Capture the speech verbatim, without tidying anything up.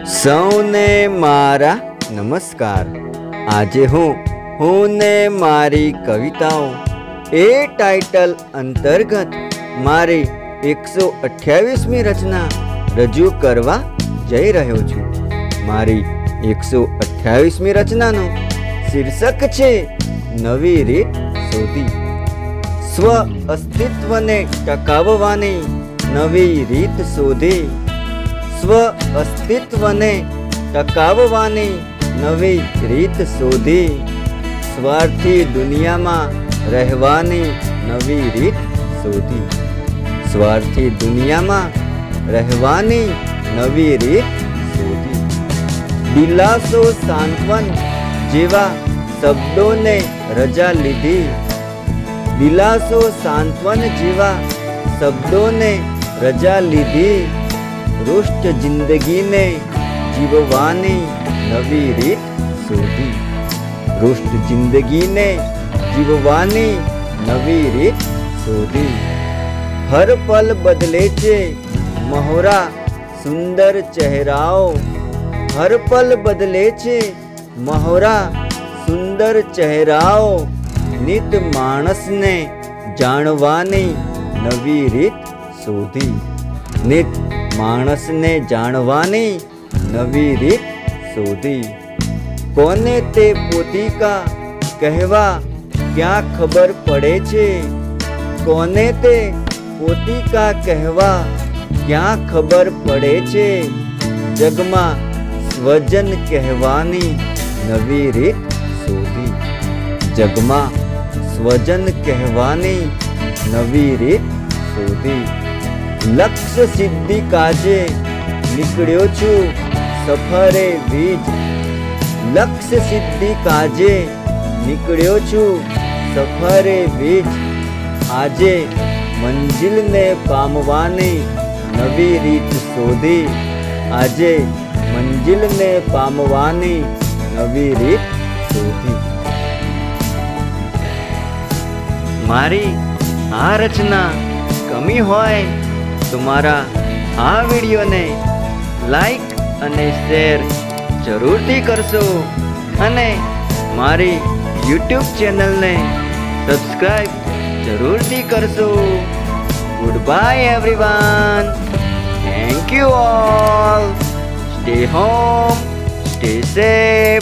સૌને મારા નમસ્કાર। આજે હું હું ને મારી કવિતાઓ એ ટાઇટલ અંતર્ગત મારી એકસો અઠ્યાવીસમી રચના રજૂ કરવા જઈ રહ્યો છું। મારી એકસો અઠ્યાવીસમી રચનાનું શીર્ષક છે નવી રીત શોધી। સ્વ અસ્તિત્વને ટકાવવાની નવી રીત શોધી। સ્વ અસ્તિત્વને ટકાવવાની નવી રીત શોધી। સ્વાર્થી દુનિયામાં રહેવાની નવી રીત શોધી। સ્વાર્થી દુનિયામાં રહેવાની નવી રીત શોધી। દિલાસો સાંત્વન જેવા શબ્દોને રજા લીધી। દિલાસો સાંત્વન જેવા શબ્દોને રજા લીધી। रुष्ट जिंदगीने जीववानी नवी રીત શોધી। रुष्ट जिंदगीने जीववानी नवी રીત શોધી। हर पल बदले छे महोरा सुंदर चेहराओ। हर पल बदले छे महोरा सुंदर चेहराओ। नित माणस ने जाणवानी नवी રીત शोधी। नित माणस ने जाणवानी नवी રીત शोधी। कोने ते पोतिका कहवा क्या खबर पड़े छे। कोने ते पोतिका कहवा क्या खबर पड़े छे। जगमा स्वजन कहवानी नवी રીત शोधी। जगमा स्वजन कहवानी नवी રીત शोधी। लक्ष्य सिद्धि काजे निकळ्यो छू सफरे वीज। लक्ष्य सिद्धि काजे निकळ्यो छू सफरे वीज। आजे मंजिल ने पामवानी नवी રીત शोधी। आजे मंजिल ने पामवानी नवी રીત शोधी। मारी आ रचना गमी होय तो मारा आ वीडियो ने लाइक अने शेर जरूरथी करशो अने मारी यूट्यूब चैनल ने सब्सक्राइब जरूरथी करशो। Goodbye everyone. Thank you all. Stay home, stay safe.